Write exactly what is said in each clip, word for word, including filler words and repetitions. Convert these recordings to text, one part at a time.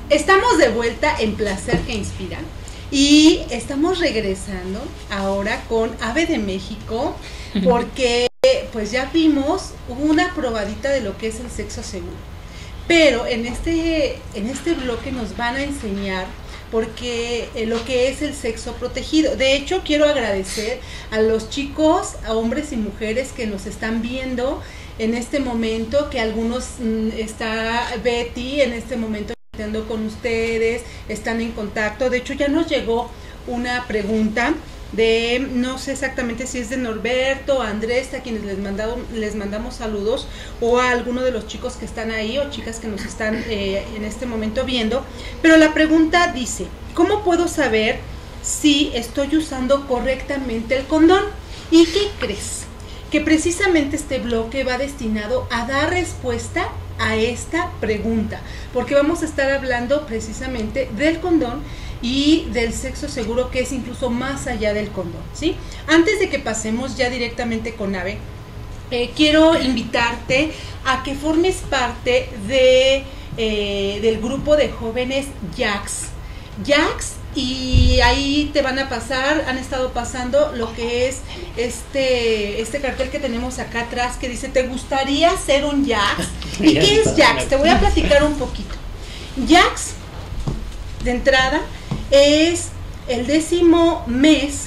Estamos de vuelta en Placer que Inspira y estamos regresando ahora con Ave de México porque pues ya vimos una probadita de lo que es el sexo seguro, pero en este, en este bloque nos van a enseñar porque eh, lo que es el sexo protegido. De hecho, quiero agradecer a los chicos, a hombres y mujeres que nos están viendo en este momento, que algunos mmm, está Betty en este momento con ustedes, están en contacto. De hecho, ya nos llegó una pregunta de, no sé exactamente si es de Norberto, Andrés, a quienes les, mandado, les mandamos saludos, o a alguno de los chicos que están ahí, o chicas que nos están eh, en este momento viendo, pero la pregunta dice, ¿cómo puedo saber si estoy usando correctamente el condón? ¿Y qué crees? Que precisamente este bloque va destinado a dar respuesta a esta pregunta, porque vamos a estar hablando precisamente del condón y del sexo seguro, que es incluso más allá del condón, ¿sí? Antes de que pasemos ya directamente con Ave, eh, quiero invitarte a que formes parte de, eh, del grupo de jóvenes Jax. Jax, y ahí te van a pasar, han estado pasando lo que es este este cartel que tenemos acá atrás que dice, ¿te gustaría ser un Jax? ¿Y qué es Jax? Te voy a platicar un poquito. Jax, de entrada, es el décimo mes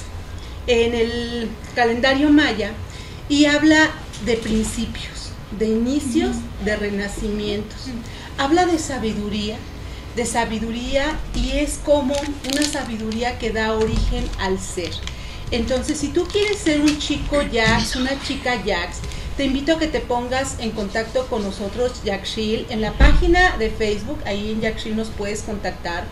en el calendario maya y habla de principios, de inicios, de renacimientos. Habla de sabiduría, de sabiduría y es como una sabiduría que da origen al ser. Entonces, si tú quieres ser un chico Jax, una chica Jax, te invito a que te pongas en contacto con nosotros, Jaxil, en la página de Facebook. Ahí en Jaxil nos puedes contactar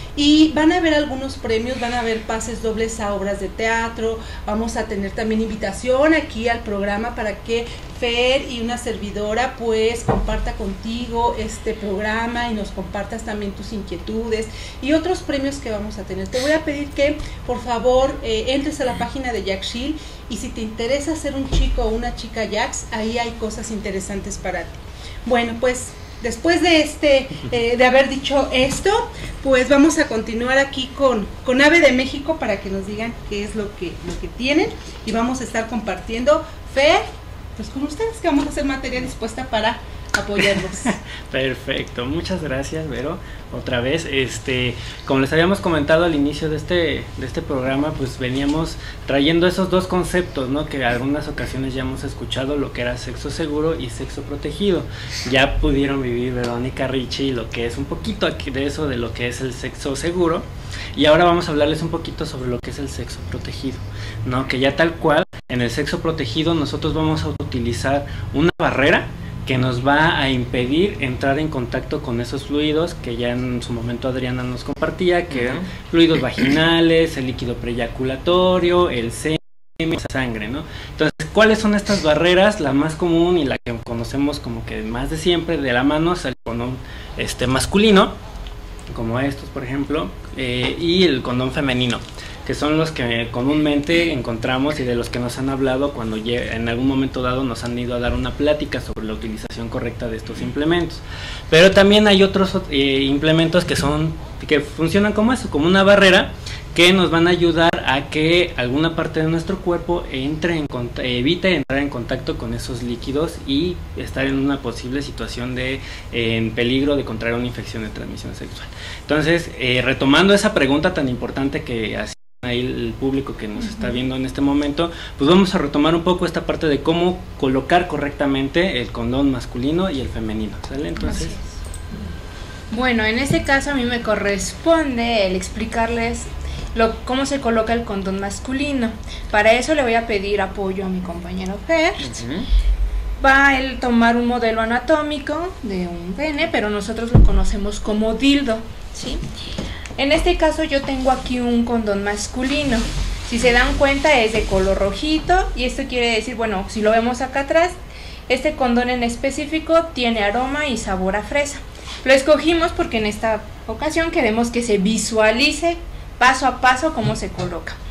y van a haber algunos premios, van a haber pases dobles a obras de teatro, vamos a tener también invitación aquí al programa para que Fer y una servidora pues comparta contigo este programa y nos compartas también tus inquietudes y otros premios que vamos a tener. Te voy a pedir que por favor eh, entres a la página de Jaxil y si te interesa ser un chico o una chica Jax, ahí hay cosas interesantes para ti. Bueno, pues después de este, eh, de haber dicho esto, pues vamos a continuar aquí con, con Ave de México para que nos digan qué es lo que, lo que tienen y vamos a estar compartiendo. Fer, pues con ustedes que vamos a hacer materia dispuesta para apoyarlos. Perfecto, muchas gracias, Vero. Otra vez, este, como les habíamos comentado al inicio de este, de este programa, pues veníamos trayendo esos dos conceptos, ¿no? Que en algunas ocasiones ya hemos escuchado, lo que era sexo seguro y sexo protegido. Ya pudieron vivir Verónica Richie lo que es un poquito aquí de eso, de lo que es el sexo seguro. Y ahora vamos a hablarles un poquito sobre lo que es el sexo protegido, ¿no? Que ya tal cual, en el sexo protegido nosotros vamos a utilizar una barrera que nos va a impedir entrar en contacto con esos fluidos que ya en su momento Adriana nos compartía, que eran fluidos vaginales, el líquido preyaculatorio, el semen, la sangre, ¿no? Entonces, ¿cuáles son estas barreras? La más común y la que conocemos como que más de siempre, de la mano, es el condón este, masculino, como estos por ejemplo, eh, y el condón femenino, que son los que comúnmente encontramos y de los que nos han hablado cuando en algún momento dado nos han ido a dar una plática sobre la utilización correcta de estos implementos. Pero también hay otros eh, implementos que son que funcionan como eso, como una barrera que nos van a ayudar a que alguna parte de nuestro cuerpo entre en evite entrar en contacto con esos líquidos y estar en una posible situación de eh, en peligro de contraer una infección de transmisión sexual. Entonces, eh, retomando esa pregunta tan importante que hacía ahí el público que nos está viendo en este momento, pues vamos a retomar un poco esta parte de cómo colocar correctamente el condón masculino y el femenino, ¿sale? Entonces, bueno, en este caso a mí me corresponde el explicarles lo, cómo se coloca el condón masculino. Para eso le voy a pedir apoyo a mi compañero Fer. Uh-huh. Va a él tomar un modelo anatómico de un pene, pero nosotros lo conocemos como dildo, ¿sí? En este caso yo tengo aquí un condón masculino. Si se dan cuenta es de color rojito y esto quiere decir, bueno, si lo vemos acá atrás, este condón en específico tiene aroma y sabor a fresa. Lo escogimos porque en esta ocasión queremos que se visualice paso a paso cómo se coloca.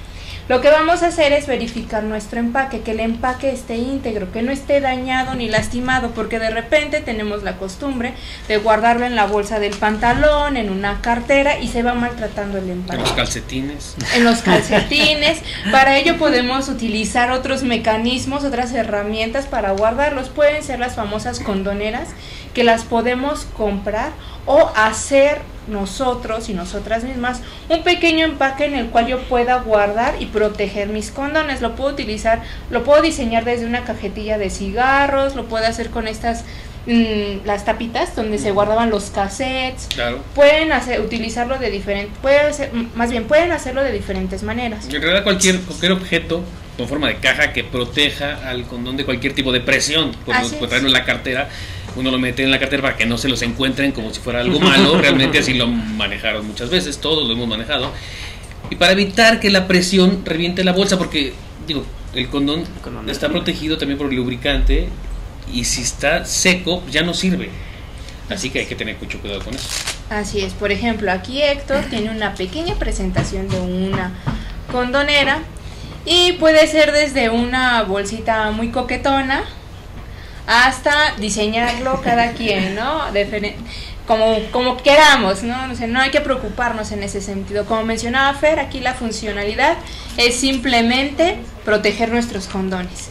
Lo que vamos a hacer es verificar nuestro empaque, que el empaque esté íntegro, que no esté dañado ni lastimado, porque de repente tenemos la costumbre de guardarlo en la bolsa del pantalón, en una cartera, y se va maltratando el empaque. En los calcetines. En los calcetines. Para ello podemos utilizar otros mecanismos, otras herramientas para guardarlos. Pueden ser las famosas condoneras, que las podemos comprar o hacer nosotros y nosotras mismas un pequeño empaque en el cual yo pueda guardar y proteger mis condones. Lo puedo utilizar, lo puedo diseñar desde una cajetilla de cigarros, lo puedo hacer con estas mmm, las tapitas donde se guardaban los cassettes. Claro. Pueden hacer, utilizarlo de diferentes, puede ser, más bien pueden hacerlo de diferentes maneras. En realidad cualquier, cualquier objeto con forma de caja que proteja al condón de cualquier tipo de presión, por, por traerlo en la cartera, uno lo mete en la cartera para que no se los encuentren como si fuera algo malo. Realmente así lo manejaron muchas veces, todos lo hemos manejado, y para evitar que la presión reviente la bolsa, porque digo, el condón, el condón está protegido también por el lubricante, y si está seco ya no sirve, así que hay que tener mucho cuidado con eso. Así es. Por ejemplo, aquí Héctor tiene una pequeña presentación de una condonera, y puede ser desde una bolsita muy coquetona hasta diseñarlo cada quien, ¿no? Deferen- como, como queramos, ¿no? O sea, no hay que preocuparnos en ese sentido. Como mencionaba Fer, aquí la funcionalidad es simplemente proteger nuestros condones.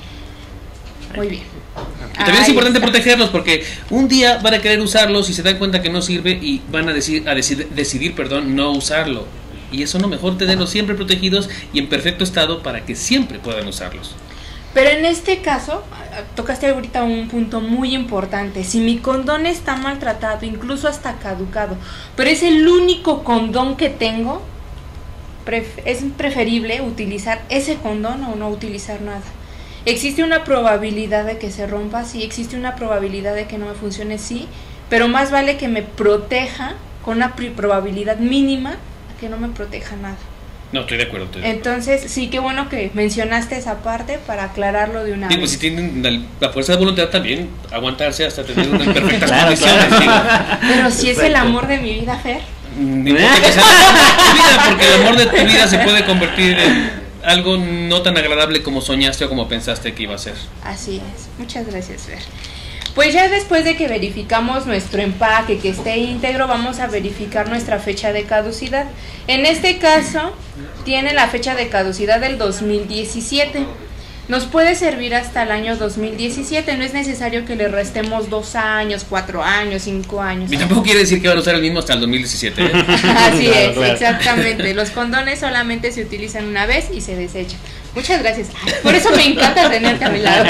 Muy bien. Y también Ahí es importante está. protegerlos, porque un día van a querer usarlos y se dan cuenta que no sirve y van a, decir, a decidir, decidir perdón, no usarlo. Y eso no, mejor tenerlos siempre protegidos y en perfecto estado para que siempre puedan usarlos. Pero en este caso, tocaste ahorita un punto muy importante. Si mi condón está maltratado, incluso hasta caducado, pero es el único condón que tengo, pref- es preferible utilizar ese condón o no utilizar nada. ¿Existe una probabilidad de que se rompa? Sí. ¿Existe una probabilidad de que no me funcione? Sí. Pero más vale que me proteja con una probabilidad mínima a que no me proteja nada. No, estoy de acuerdo. Estoy de Entonces, acuerdo. sí, qué bueno que mencionaste esa parte para aclararlo de una Digo, vez. si tienen la, la fuerza de voluntad también, aguantarse hasta tener unas perfectas Claro, condiciones. claro. Pero si es el Exacto. amor de mi vida, Fer. Ni importa que sea el amor de tu vida, porque el amor de tu vida se puede convertir en algo no tan agradable como soñaste o como pensaste que iba a ser. Así es. Muchas gracias, Fer. Pues ya después de que verificamos nuestro empaque, que esté íntegro, vamos a verificar nuestra fecha de caducidad. En este caso, tiene la fecha de caducidad del dos mil diecisiete. Nos puede servir hasta el año dos mil diecisiete, no es necesario que le restemos dos años, cuatro años, cinco años. Y tampoco quiere decir que van a usar el mismo hasta el dos mil diecisiete, ¿eh? Así Claro, es, claro. exactamente. Los condones solamente se utilizan una vez y se desechan. Muchas gracias. Ay, por eso me encanta tenerte a mi lado.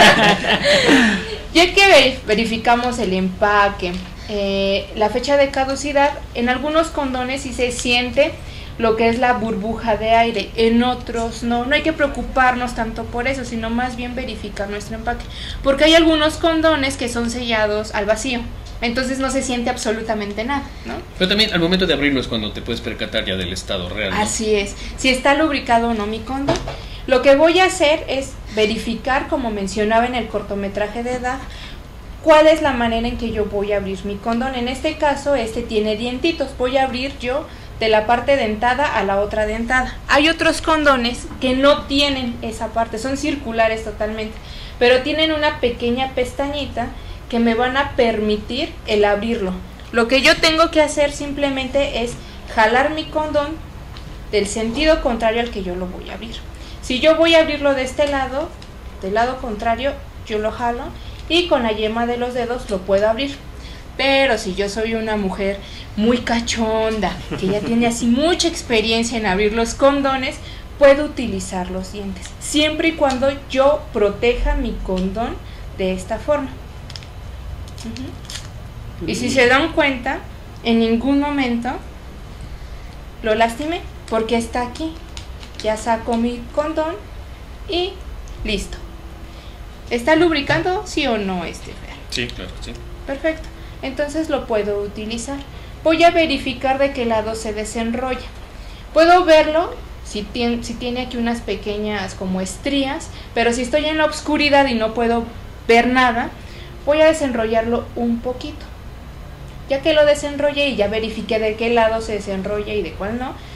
Ya que verificamos el empaque, eh, la fecha de caducidad, en algunos condones sí se siente lo que es la burbuja de aire, en otros no. No hay que preocuparnos tanto por eso, sino más bien verificar nuestro empaque, porque hay algunos condones que son sellados al vacío, entonces no se siente absolutamente nada, ¿no? Pero también al momento de abrirlo es cuando te puedes percatar ya del estado real, ¿no? Así es, si está lubricado o no mi condón. Lo que voy a hacer es verificar, como mencionaba en el cortometraje de Dag, cuál es la manera en que yo voy a abrir mi condón. En este caso, este tiene dientitos, voy a abrir yo de la parte dentada a la otra dentada. Hay otros condones que no tienen esa parte, son circulares totalmente, pero tienen una pequeña pestañita que me van a permitir el abrirlo. Lo que yo tengo que hacer simplemente es jalar mi condón del sentido contrario al que yo lo voy a abrir. Si yo voy a abrirlo de este lado, del lado contrario, yo lo jalo y con la yema de los dedos lo puedo abrir. Pero si yo soy una mujer muy cachonda, que ya tiene así mucha experiencia en abrir los condones, puedo utilizar los dientes, siempre y cuando yo proteja mi condón de esta forma. Uh-huh. Y si se dan cuenta, en ningún momento lo lastimé, porque está aquí. Ya saco mi condón y listo. ¿Está lubricando, sí o no, este Fer? Sí, claro, sí. Perfecto. Entonces lo puedo utilizar. Voy a verificar de qué lado se desenrolla. Puedo verlo si tiene, si tiene aquí unas pequeñas como estrías, pero si estoy en la oscuridad y no puedo ver nada, voy a desenrollarlo un poquito. Ya que lo desenrolle y ya verifiqué de qué lado se desenrolla y de cuál no,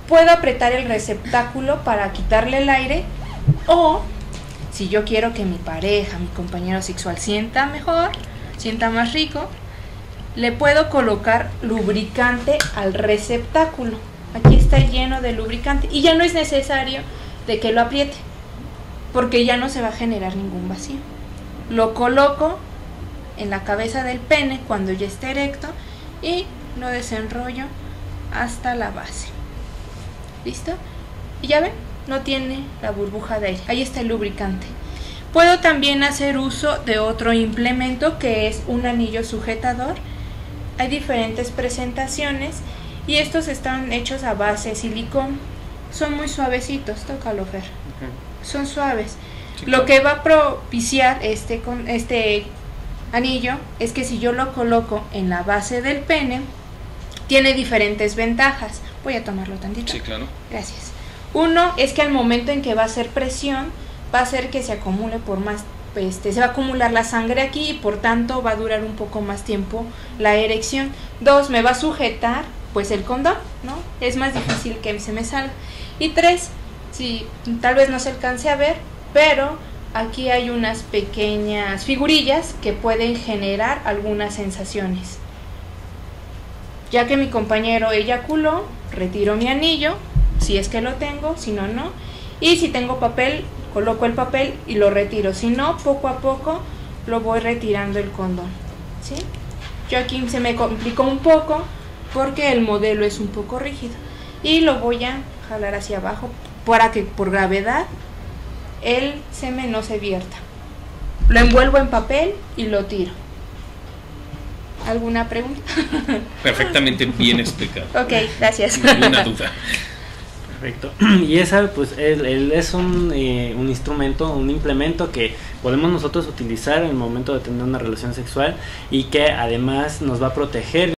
puedo apretar el receptáculo para quitarle el aire, o si yo quiero que mi pareja, mi compañero sexual sienta mejor, sienta más rico, le puedo colocar lubricante al receptáculo. Aquí está lleno de lubricante y ya no es necesario de que lo apriete, porque ya no se va a generar ningún vacío. Lo coloco en la cabeza del pene cuando ya esté erecto y lo desenrollo hasta la base. ¿Listo? Y ya ven, no tiene la burbuja de aire. Ahí está el lubricante. Puedo también hacer uso de otro implemento que es un anillo sujetador. Hay diferentes presentaciones y estos están hechos a base de silicón. Son muy suavecitos, tócalo, Fer. Uh-huh. Son suaves. Sí, lo que va a propiciar este, con, este anillo es que si yo lo coloco en la base del pene, tiene diferentes ventajas. Voy a tomarlo tantito. Sí, claro. Gracias. Uno es que al momento en que va a hacer presión, va a hacer que se acumule por más, este, se va a acumular la sangre aquí y por tanto va a durar un poco más tiempo la erección. Dos, me va a sujetar pues el condón, ¿no? Es más difícil que se me salga. Y tres, si tal vez no se alcance a ver, pero aquí hay unas pequeñas figurillas que pueden generar algunas sensaciones. Ya que mi compañero eyaculó, retiro mi anillo, si es que lo tengo, si no, no. Y si tengo papel, coloco el papel y lo retiro. Si no, poco a poco lo voy retirando el condón, ¿sí? Yo aquí se me complicó un poco porque el modelo es un poco rígido. Y lo voy a jalar hacia abajo para que por gravedad el semen no se vierta. Lo envuelvo en papel y lo tiro. ¿Alguna pregunta? Perfectamente bien explicado. Ok, gracias. Ninguna duda. Perfecto. Y esa pues el, el es un, eh, un instrumento, un implemento que podemos nosotros utilizar en el momento de tener una relación sexual y que además nos va a proteger